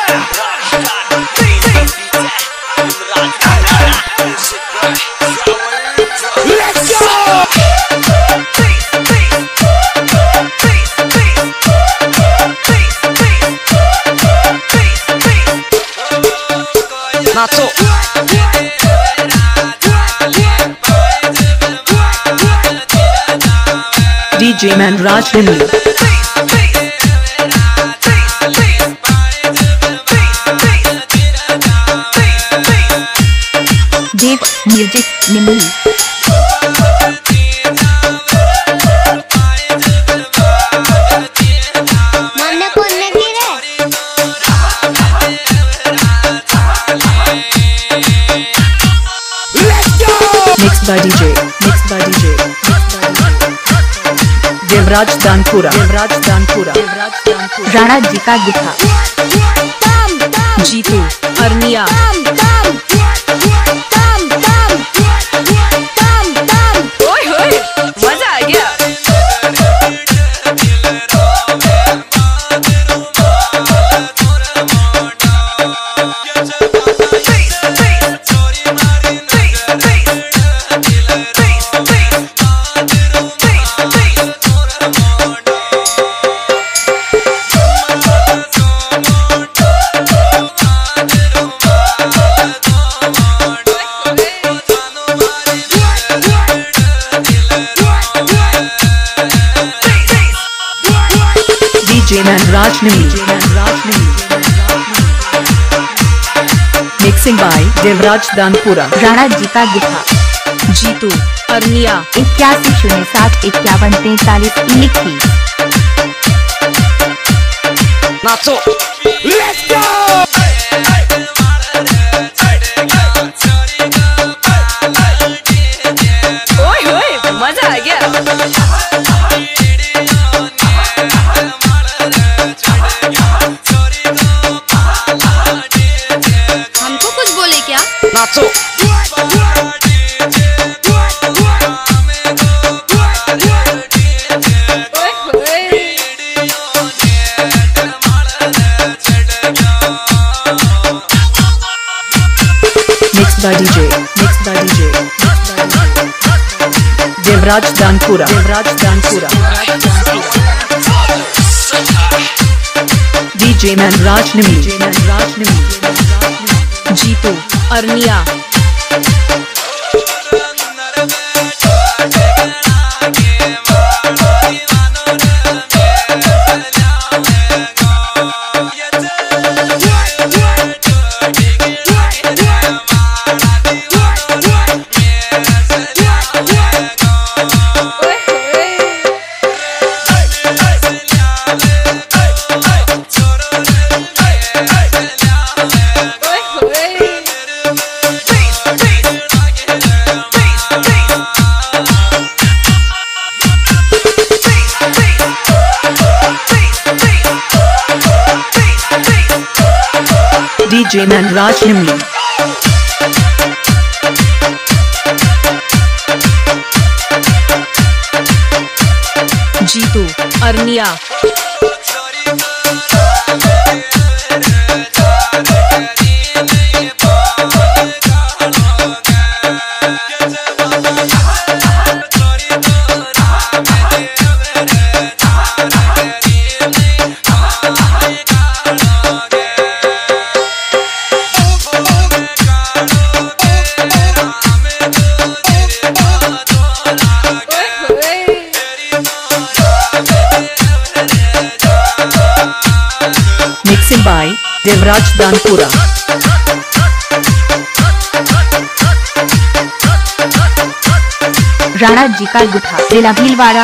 नाचो DJ Manraj Dimli Dev Music Nimli Mixed by DJ Devraj दानपुरा Rana ji का गुफा जीतू अरनिया ओए होए मजा आ गया DJ Manraj Nimli Mixing by Devraj दानपुरा Rana ji का गुफा जीतू अरनिया 8107514321 नाचो Let's go ओए होए मजा आ गया हमको कुछ बोले क्या नाचो Mixed by DJ Devraj दानपुरा DJ Manraj Nimli Jitu Arniya DJ Manraj Nimli Jitu Arniya Mixing by Devraj दानपुरा Rana ji का गुफा जिला भीलवाड़ा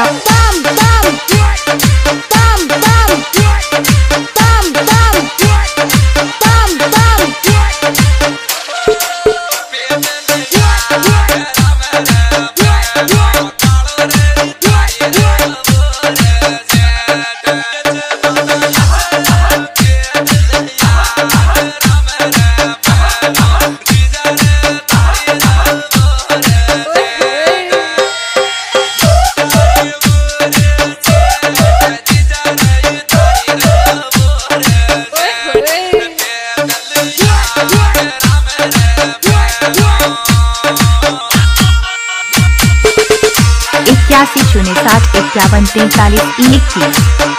605143 लिखी।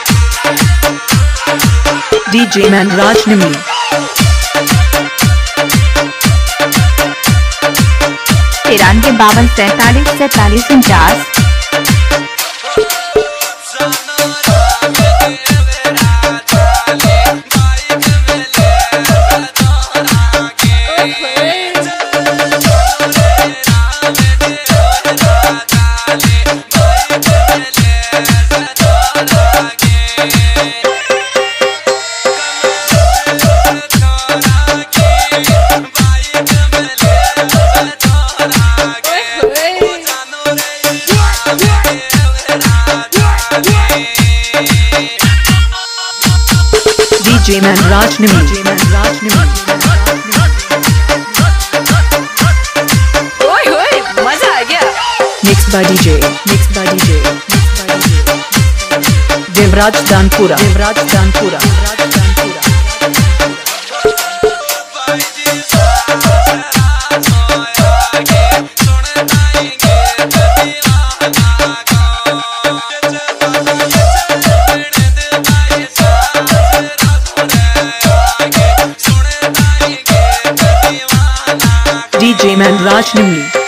DJ मनराज निमली। 93 52 47 47 49। DJ मनराज निमली। मजा आ गया। Mixed by DJ Devraj दानपुरा। DJ Manraj निमली।